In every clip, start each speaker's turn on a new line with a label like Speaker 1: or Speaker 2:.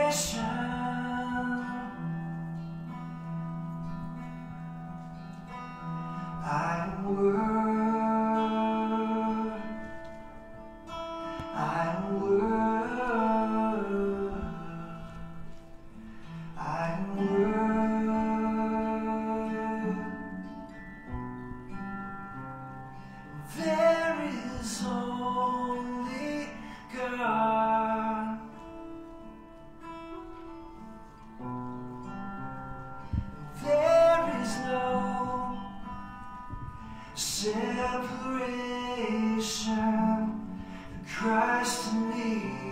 Speaker 1: Separation, Christ in me,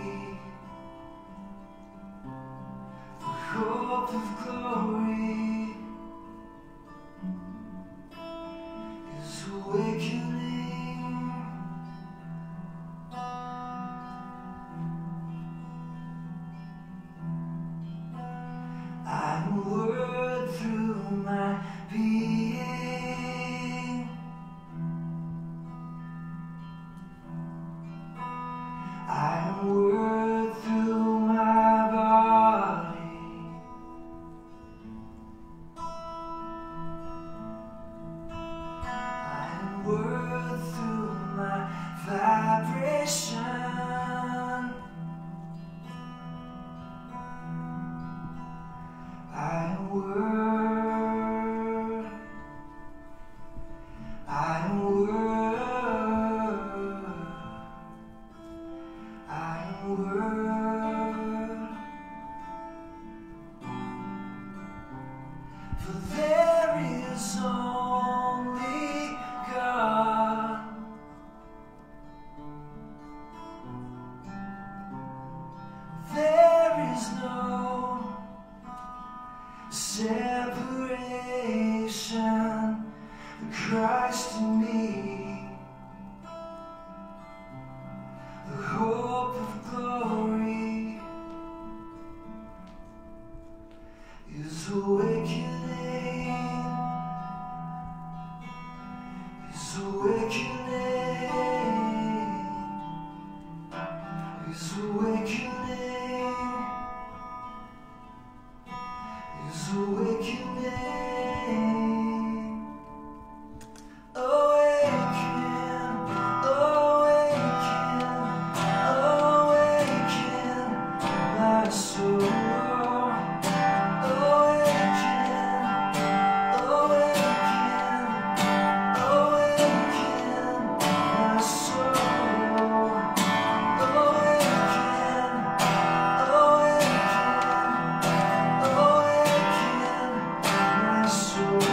Speaker 1: the hope of glory is awakening. I'm a word through my being. I'm a word through my body. I'm a word through my vibration. I'm a word. I'm a word. I'm a word. For there is only God. There is no separation, Christ in me, the hope of glory is awakening, is awakening, is awakening, is awakening. Awaken, awaken, awaken my soul. Awaken, awaken, awaken my soul. Awaken, awaken, awaken my soul.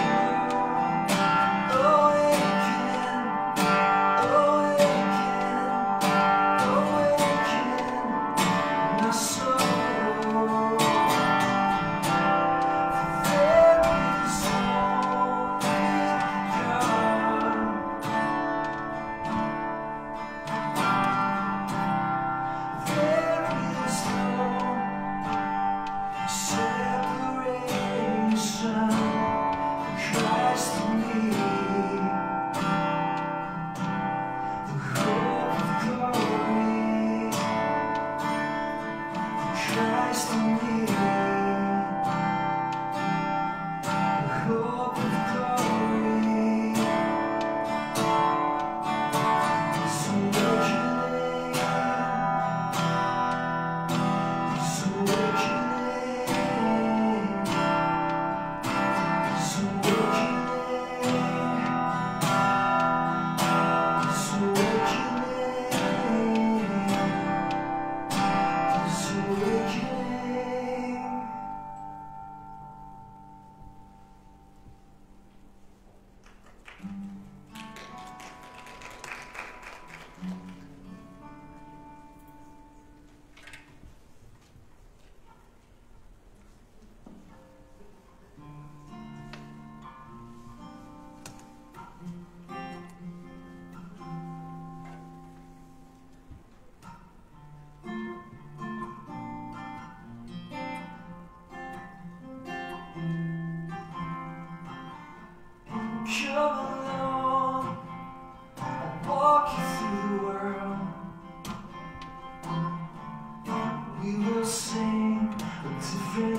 Speaker 1: Awakening.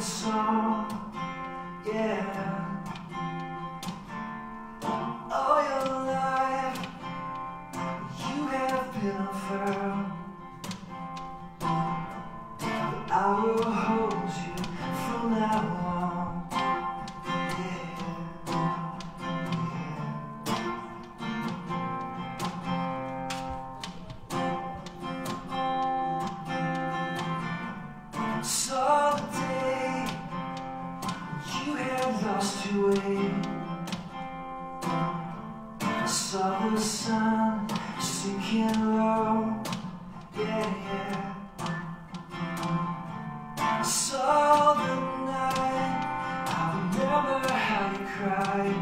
Speaker 1: song, yeah. All your life you have been unfurled, but I will hold you from now on, yeah, yeah. Saw the day you had lost your way. Saw the sun sinking low, yeah, yeah. Saw the night, I remember how you cried.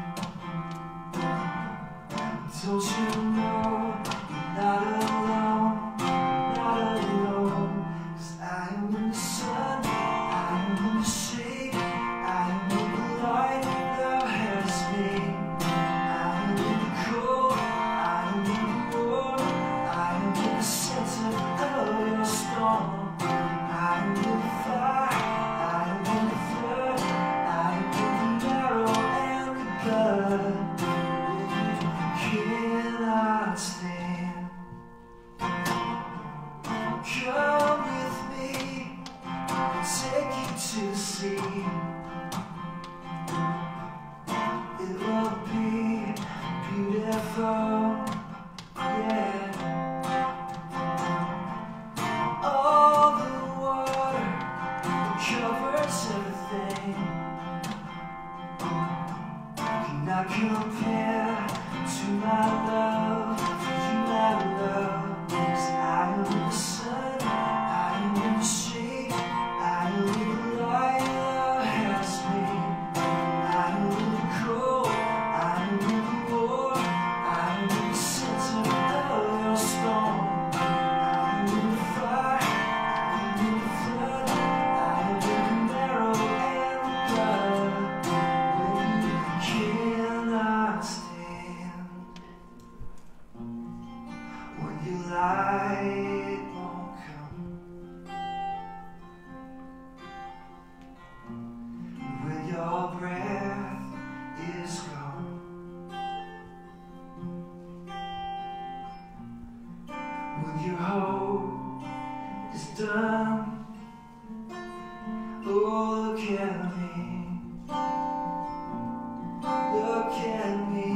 Speaker 1: Don't you know you're not alone, not alone. 'Cause I am in the sun, I am in the shade, I am in the light love has made. I am in the cold, I am in the warm, I am in the center of your storm. I am in the fire, I am in the flood, I am in the marrow and the blood. Cannot stand. Come with me, take you to the sea. It will be beautiful, yeah. All the water covers everything. Cannot compare to my love for you, my love. 'Cause I am in the sun, I am in the shade, I am in the light love has made. I am in the cold, I am in the war, I am in the center of your storm. I am in the fire, I am in the flood, I am in the marrow and the blood. When you cannot stand, when your light won't come, when your breath is gone, when your hope is done. Oh, look at me, look at me.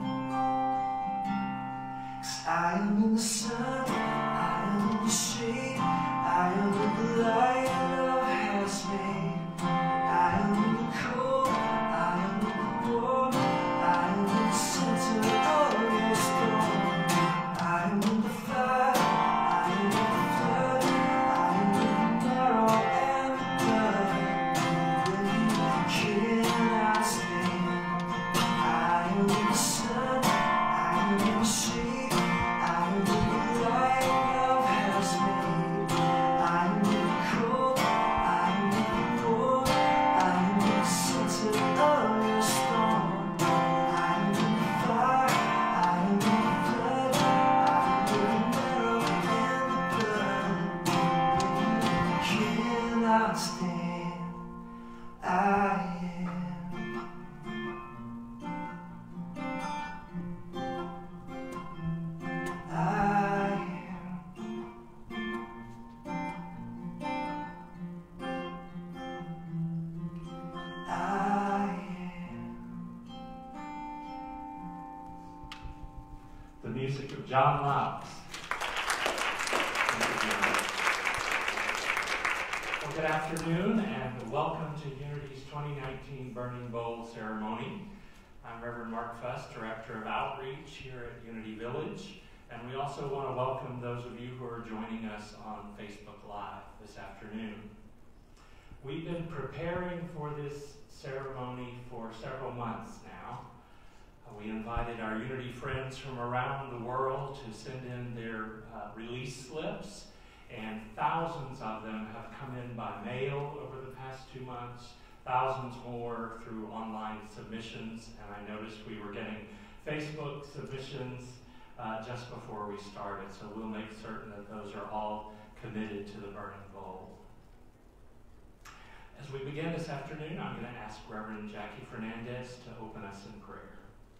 Speaker 1: 'Cause I am in the sun, I am in the shade, I am in the light love has made. I am in the cold, I am in the warm, I am in the center of your storm. I am in the fire, I am in the flood, I am in the marrow and the blood. When you cannot stand, I am in the sun, I am in the shade, I am in the light love has made. I am in the cold, I am in the warm, I am in the center of your storm. I am in the fire, I am in the flood, I am in the marrow and the blood. When you cannot stand, I am. I am.
Speaker 2: The music of John Loux. Well, good afternoon and welcome to Unity's 2019 Burning Bowl ceremony. I'm Reverend Mark Fuss, Director of Outreach here at Unity Village, and we also want to welcome those of you who are joining us on Facebook Live this afternoon. We've been preparing for this ceremony for several months now. We invited our Unity friends from around the world to send in their release slips, and thousands of them have come in by mail over the past 2 months, thousands more through online submissions, and I noticed we were getting Facebook submissions just before we started, so we'll make certain that those are all committed to the Burning Bowl. As we afternoon, I'm going to ask Reverend Jackie Fernandez to open us in prayer.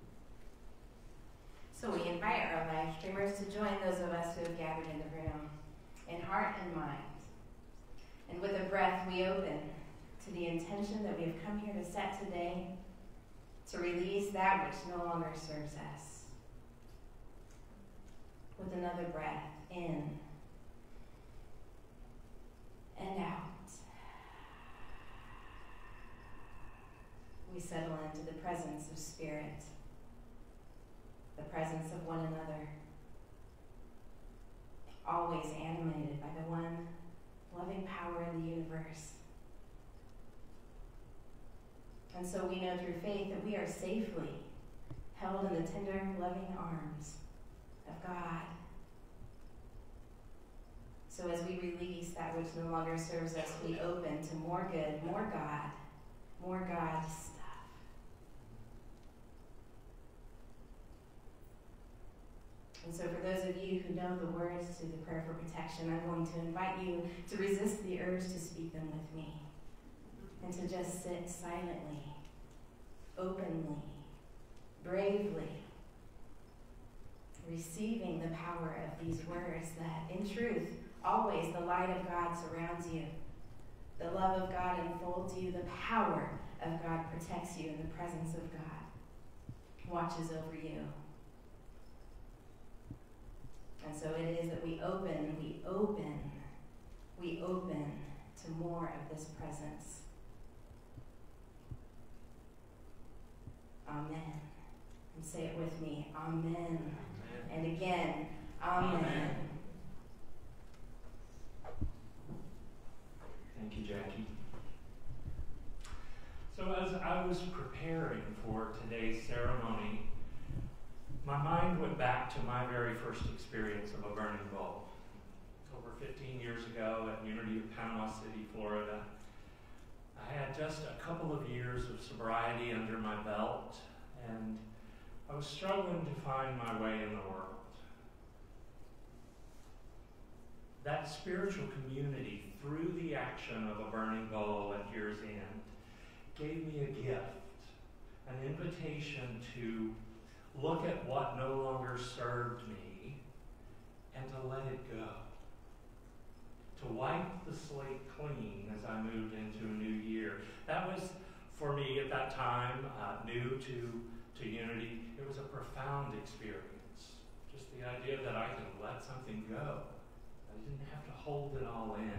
Speaker 3: So we invite our life streamers to join those of us who have gathered in the room, in heart and mind. And with a breath, we open to the intention that we have come here to set today, to release that which no longer serves us. With another breath, in and out. We settle into the presence of Spirit, the presence of one another, always animated by the one loving power in the universe. And so we know through faith that we are safely held in the tender, loving arms of God. So as we release that which no longer serves us, we open to more good, more God stuff. And so for those of you who know the words to the prayer for protection, I'm going to invite you to resist the urge to speak them with me and to just sit silently, openly, bravely, receiving the power of these words that, in truth, always the light of God surrounds you. The love of God enfolds you. The power of God protects you, and the presence of God watches over you. And so it is that we open to more of this presence. Amen. And say it with me. Amen.
Speaker 2: Amen.
Speaker 3: And again, amen.
Speaker 2: Amen. Thank you, Jackie. So as I was preparing for today's ceremony, my mind went back to my very first experience of a burning bowl. Over 15 years ago at Unity of Panama City, Florida, I had just a couple of years of sobriety under my belt, and I was struggling to find my way in the world. That spiritual community, through the action of a burning bowl at year's end, gave me a gift, an invitation to look at what no longer served me and to let it go. To wipe the slate clean as I moved into a new year. That was, for me at that time, new to Unity. It was a profound experience. Just the idea that I could let something go. I didn't have to hold it all in.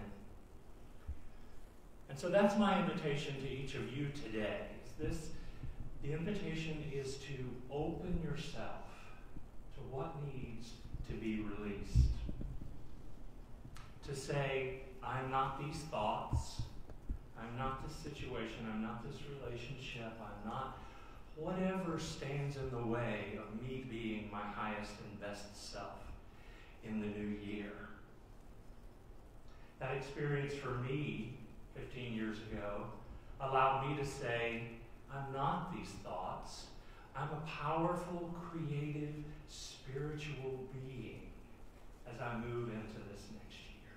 Speaker 2: And so that's my invitation to each of you today. The invitation is to open yourself to what needs to be released. To say, I'm not these thoughts, I'm not this situation, I'm not this relationship, I'm not whatever stands in the way of me being my highest and best self in the new year. That experience for me 15 years ago allowed me to say, I'm not these thoughts. I'm a powerful, creative, spiritual being as I move into this next year.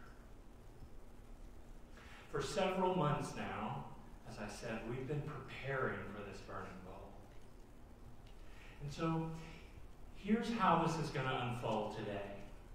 Speaker 2: For several months now, as I said, we've been preparing for this burning bowl. And so here's how this is going to unfold today.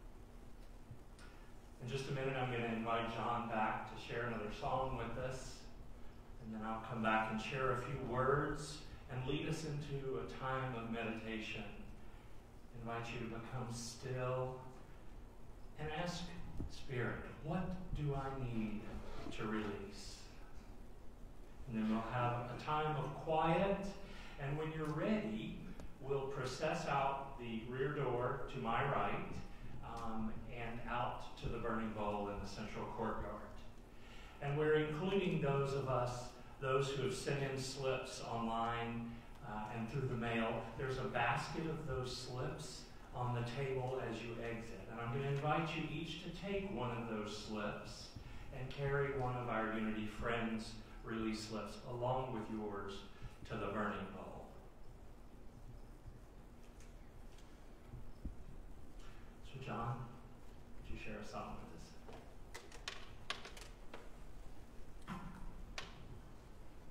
Speaker 2: In just a minute, I'm going to invite John back to share another song with us. And then I'll come back and share a few words and lead us into a time of meditation. Invite you to become still and ask Spirit, what do I need to release? And then we'll have a time of quiet, and when you're ready, we'll process out the rear door to my right and out to the burning bowl in the central courtyard. And we're including those of us, those who have sent in slips online and through the mail. There's a basket of those slips on the table as you exit. And I'm going to invite you each to take one of those slips and carry one of our Unity Friends release slips along with yours to the burning bowl. So John, would you share a song with us?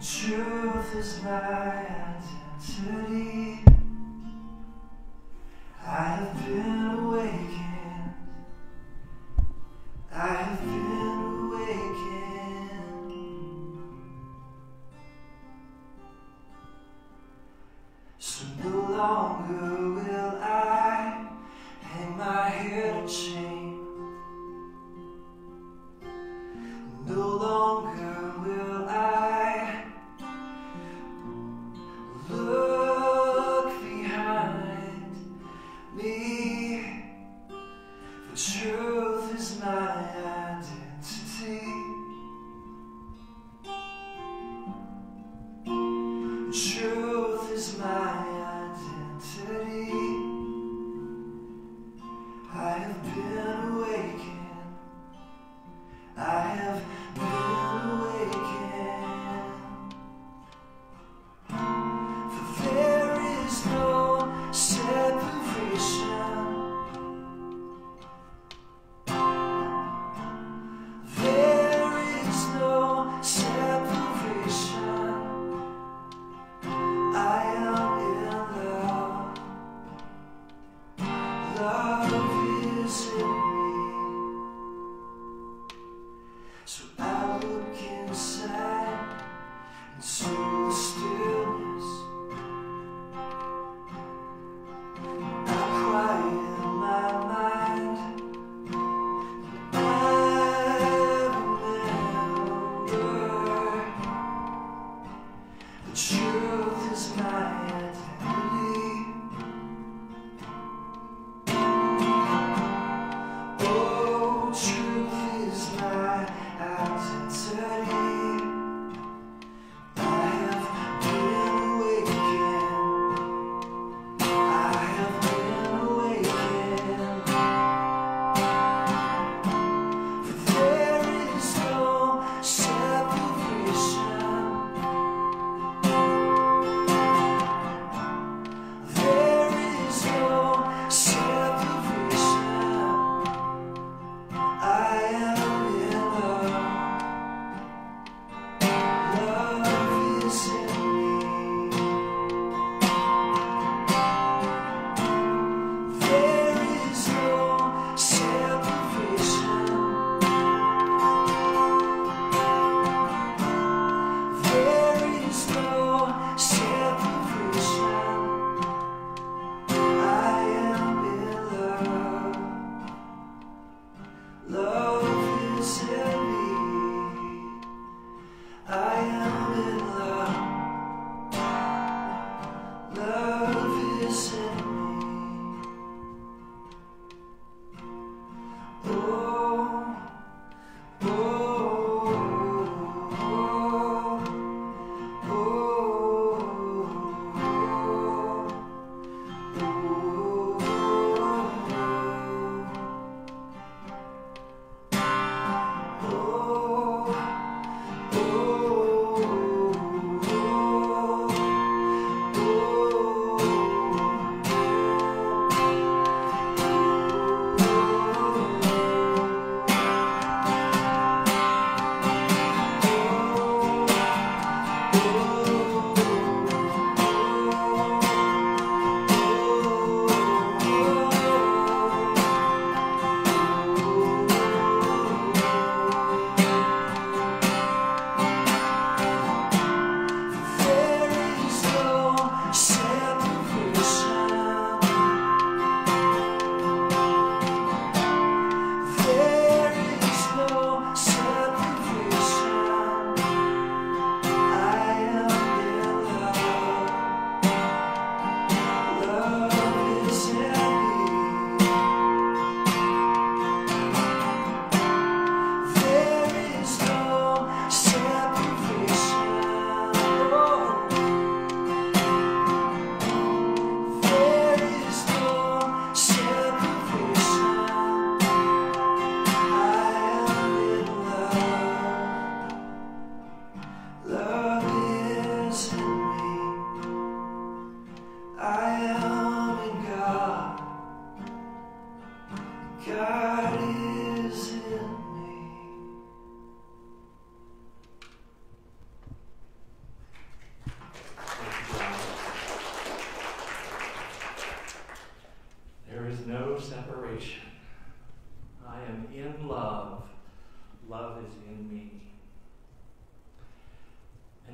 Speaker 1: Truth is my identity. I have been awakened. I have been awakened. So no longer will I hang my head in shame. No longer will I look behind me, for truth is my identity. Truth is my identity. I have been awakened. I have been awakened. For there is no separation. There is no separation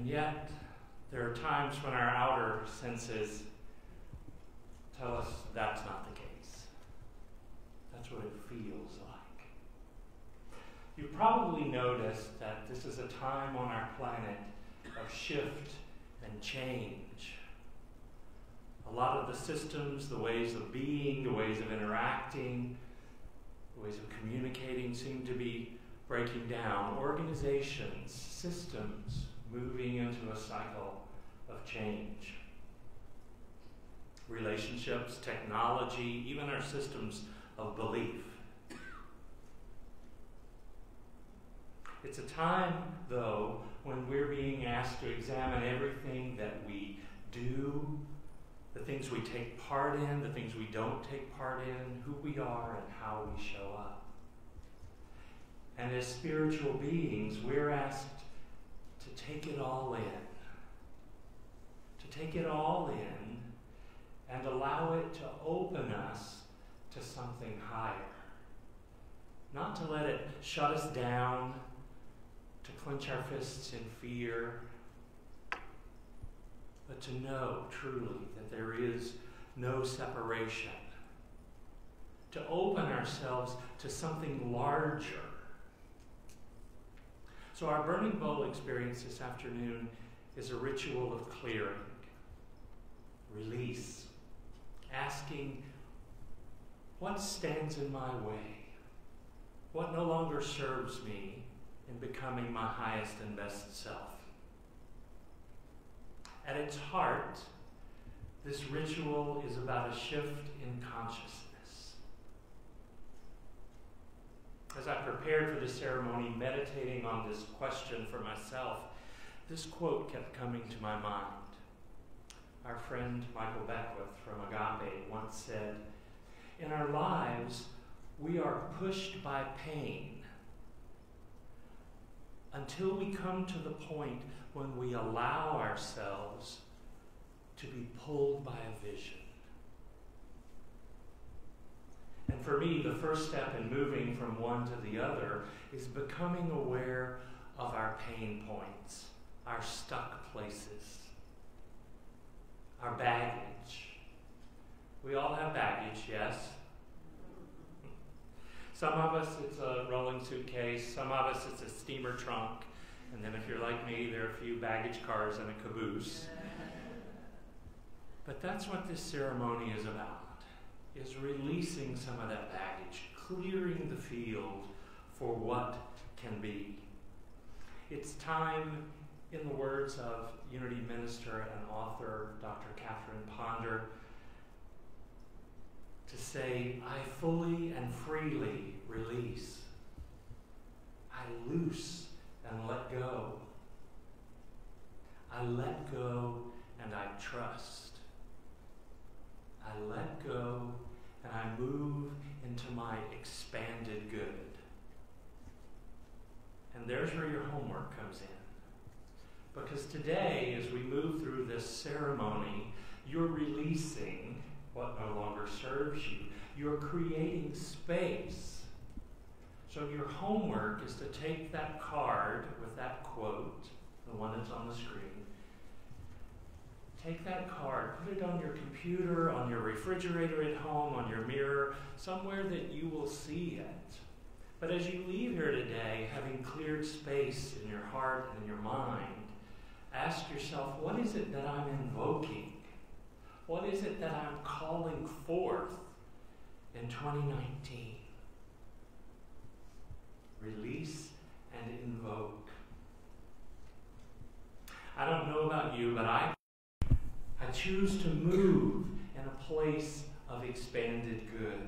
Speaker 2: And yet, there are times when our outer senses tell us that's not the case. That's what it feels like. You probably noticed that this is a time on our planet of shift and change. A lot of the systems, the ways of being, the ways of interacting, the ways of communicating seem to be breaking down. Organizations, systems, moving into a cycle of change. Relationships, technology, even our systems of belief. It's a time, though, when we're being asked to examine everything that we do, the things we take part in, the things we don't take part in, who we are and how we show up. And as spiritual beings, we're asked to take it all in. To take it all in and allow it to open us to something higher. Not to let it shut us down, to clench our fists in fear, but to know truly that there is no separation. To open ourselves to something larger. So our burning bowl experience this afternoon is a ritual of clearing, release, asking what stands in my way, what no longer serves me in becoming my highest and best self. At its heart, this ritual is about a shift in consciousness. As I prepared for the ceremony, meditating on this question for myself, this quote kept coming to my mind. Our friend Michael Beckwith from Agape once said, "In our lives, we are pushed by pain until we come to the point when we allow ourselves to be pulled by a vision." And for me, the first step in moving from one to the other is becoming aware of our pain points, our stuck places, our baggage. We all have baggage, yes? Some of us, it's a rolling suitcase. Some of us, it's a steamer trunk. And then if you're like me, there are a few baggage cars and a caboose. But that's what this ceremony is about, is releasing some of that baggage, clearing the field for what can be. It's time, in the words of Unity minister and author Dr. Catherine Ponder, to say, I fully and freely release. I loose and let go. I let go and I trust. I let go and I move into my expanded good. And there's where your homework comes in. Because today, as we move through this ceremony, you're releasing what no longer serves you. You're creating space. So your homework is to take that card with that quote, the one that's on the screen, take that card, put it on your computer, on your refrigerator at home, on your mirror, somewhere that you will see it. But as you leave here today, having cleared space in your heart and in your mind, ask yourself, what is it that I'm invoking? What is it that I'm calling forth in 2019? Release and invoke. I don't know about you, but I choose to move in a place of expanded good.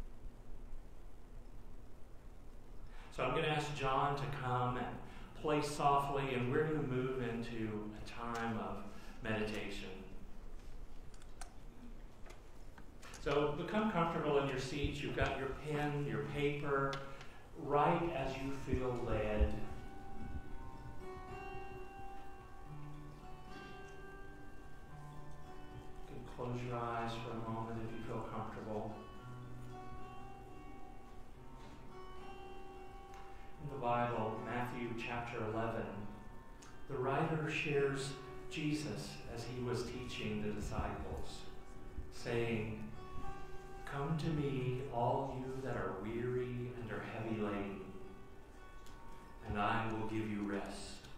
Speaker 2: So I'm going to ask John to come and play softly, and we're going to move into a time of meditation. So become comfortable in your seats. You've got your pen, your paper. Write as you feel led. You can close your eyes for a moment if you feel comfortable. In the Bible, Matthew chapter 11, the writer shares Jesus as he was teaching the disciples, saying, "Come to me, all you that are weary and are heavy laden, and I will give you rest.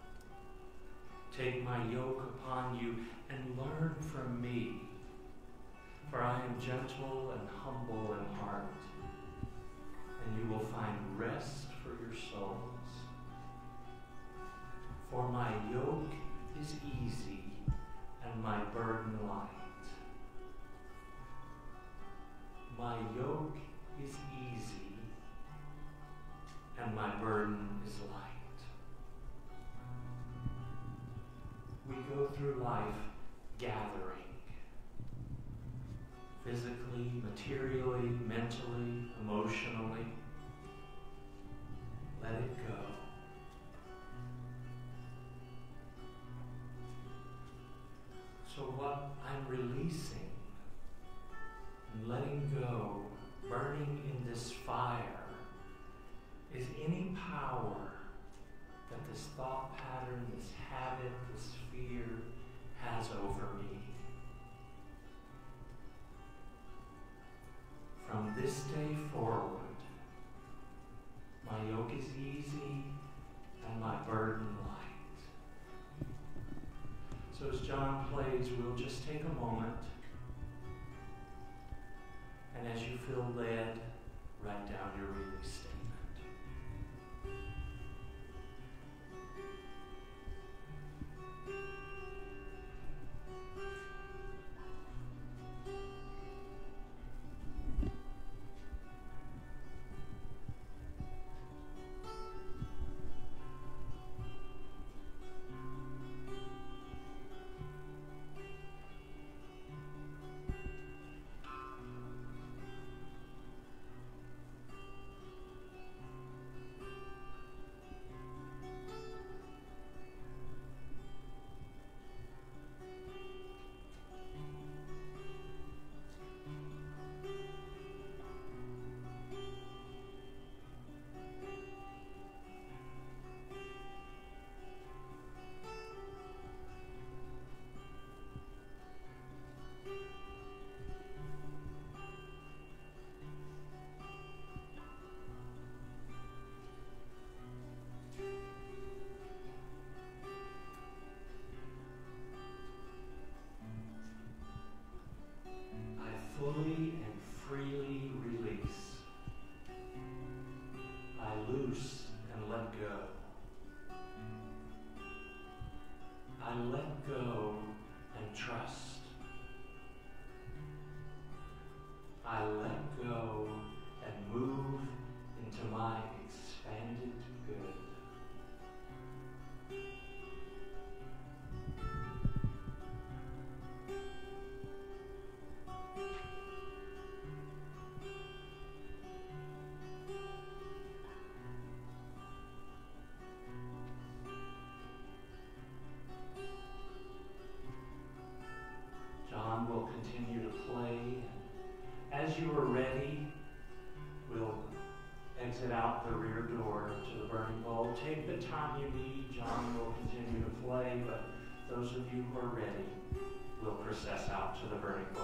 Speaker 2: Take my yoke upon you and learn from me, for I am gentle and humble in heart, and you will find rest for your souls. For my yoke is easy and my burden light." My yoke is easy and my burden is light. We go through life gathering, physically, materially, mentally, emotionally. Let it go. So what I'm releasing and letting go, burning in this fire, is any power that this thought pattern, this habit, this fear has over me. From this day forward, my yoke is easy and my burden light. So as John plays, we'll just take a moment, and as you feel led, write down your release statement. Fully and freely release. I loose and let go. I let go and trust. I let go and move into my expanded good. John will continue to play. As you are ready, we'll exit out the rear door to the burning bowl. Take the time you need. John will continue to play, but those of you who are ready will process out to the burning bowl.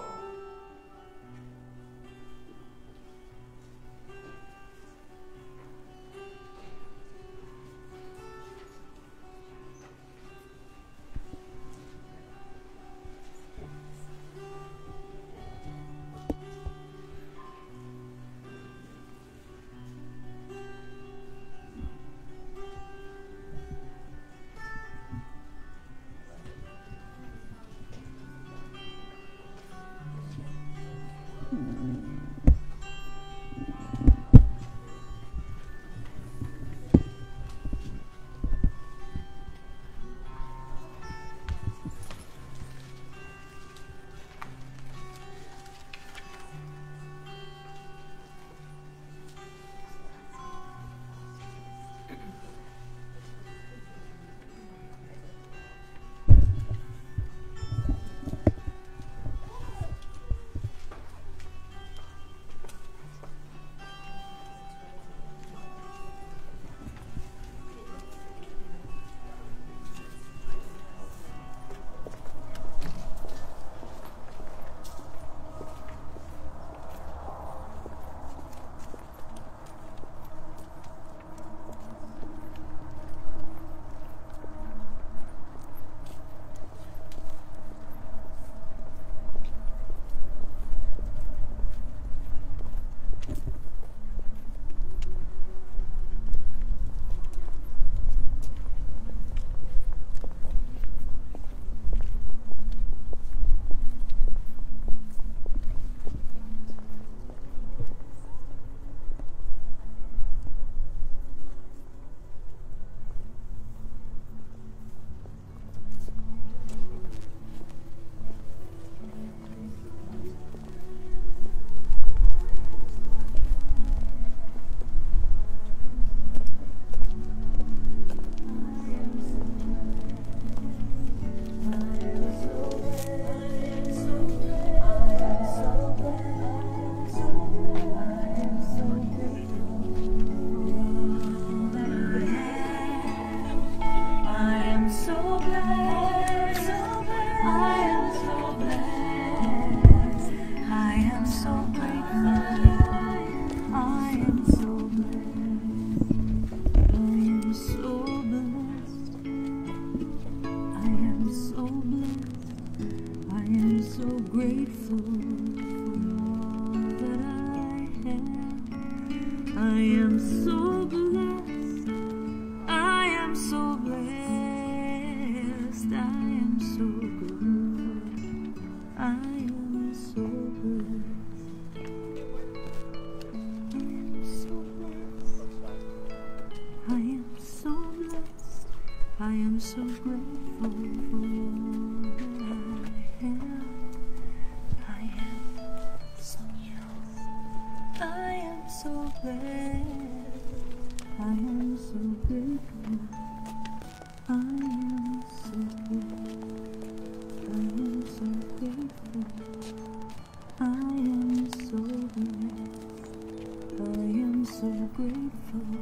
Speaker 1: so blessed. I am so grateful for all that I have. I am so blessed. I am so blessed. I am so grateful. I am so blessed. I am so blessed. I am so grateful for all that I have. I am so blessed. I am so blessed. I am so grateful. I am so blessed. I am so grateful. I am so blessed. I am so grateful.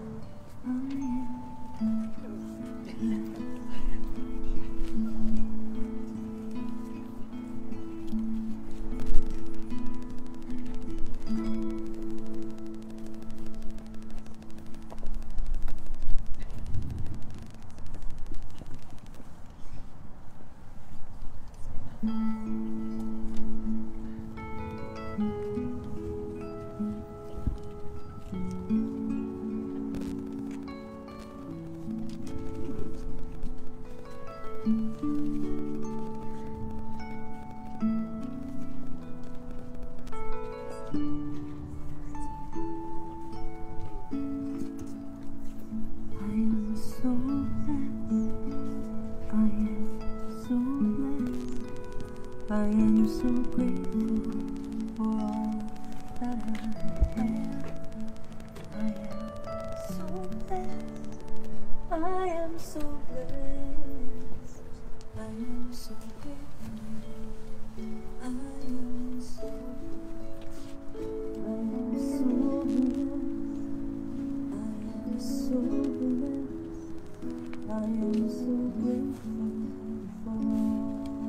Speaker 1: I am so grateful for all that I have. I am so blessed. I am so blessed. I am so grateful. I am so blessed. I am so blessed. I am so grateful for all.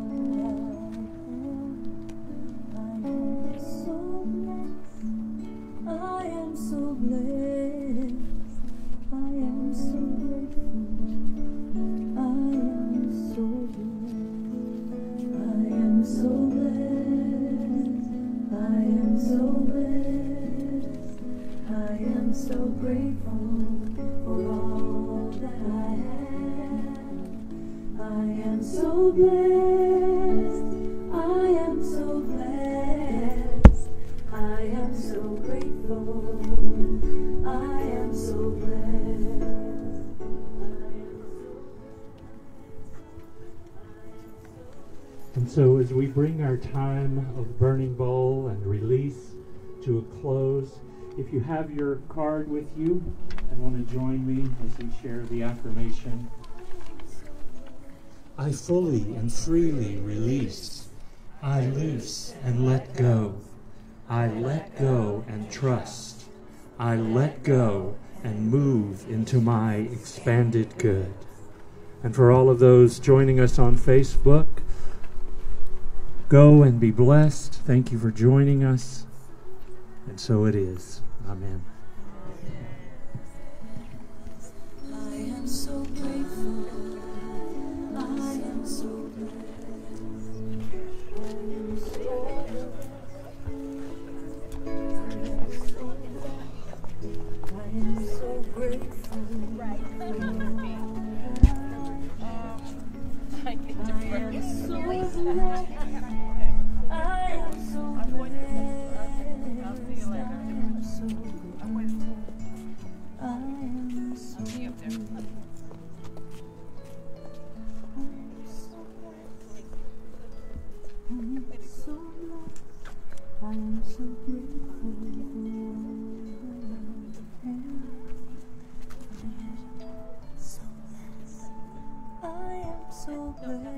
Speaker 1: I am so blessed. I am so grateful. I am so blessed. I am so blessed. I am so blessed. I am so grateful for all that I have. I am so blessed. I am so blessed. I am so grateful. I am so blessed.
Speaker 2: And so as we bring our time of burning bowl and release to a close, if you have your card with you and want to join me as we share the affirmation. I fully and freely release. I loose and let go. I let go and trust. I let go and move into my expanded good. And for all of those joining us on Facebook, go and be blessed. Thank you for joining us. And so it is. Amen.
Speaker 1: I am so grateful. I am so blessed.